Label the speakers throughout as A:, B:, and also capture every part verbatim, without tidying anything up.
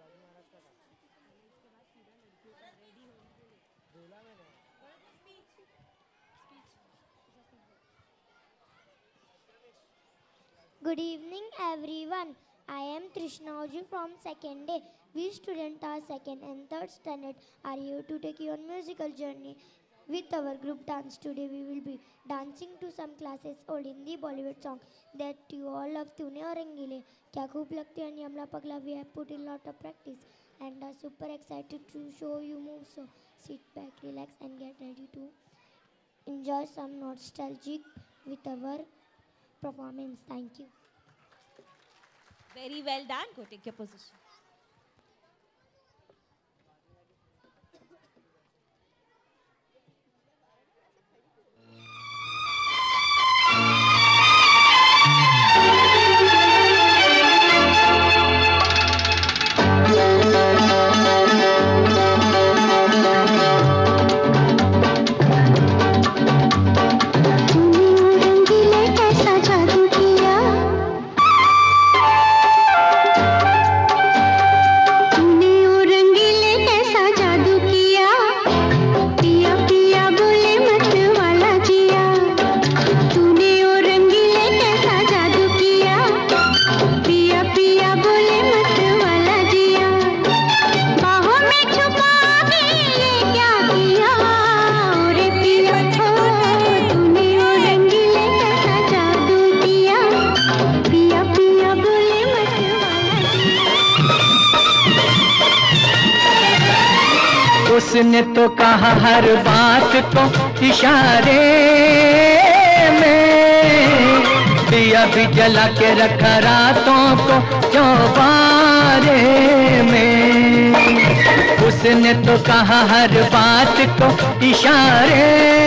A: Good evening, everyone. I am Trishnauji from second day. We students are second and third standard are here to take you on musical journey with our group dance. Today we will be dancing to some classes old Hindi Bollywood song that you all love. तूने और रंगीले क्या खूब लगते हैं यमला पगला. We have put in lot of practice and are super excited to show you move. So sit back, relax and get ready to enjoy some nostalgic with our performance. Thank you.
B: Very well done. Go take your position.
C: उसने तो कहा हर बात को इशारे में, दिया भी जला के रखा रातों को चौबारे में। उसने तो कहा हर बात को इशारे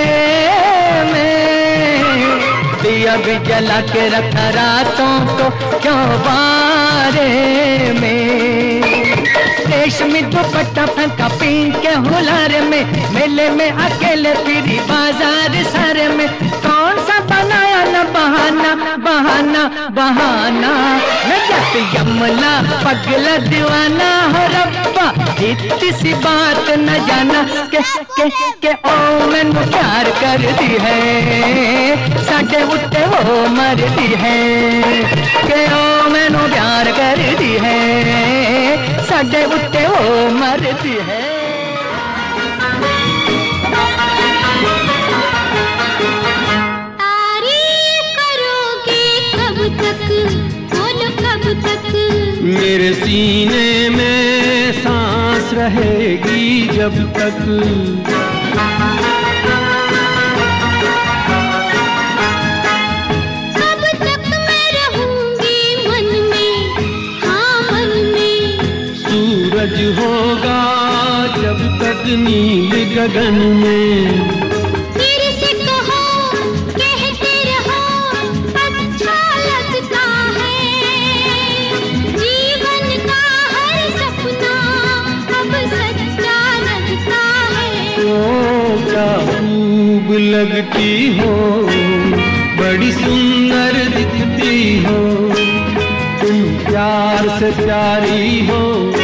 C: में, दिया भी जला के रखा रातों को चौबारे में। रेशमी दुपट्टा फेंका पीन के हुलार में, मेले में अकेले फिरी बाजार सारे में। कौन सा बनाया न बहाना बहाना बहाना, मैं जट यमला पगला दीवाना हो रब्बा, इतनी सी बात न जाना के के के ओ मैनू प्यार कर दी है, साडे उत्ते वो मर दी है। के ओ मैनू प्यार कर दी है, साडे उत्ते वो मरदी है।
A: तारीफ करोगे कब तक, बोलो कब तक।
D: मेरे सीने में सांस रहेगी जब तक। सूरज होगा जब तक नील गगन में।
A: तेरे से कहो कहते रहो अच्छा लगता है, जीवन का हर सपना अब सच्चा लगता है।
D: ओ क्या खूब लगती हो, बड़ी सुंदर दिखती हो, तुम प्यार से प्यारी हो।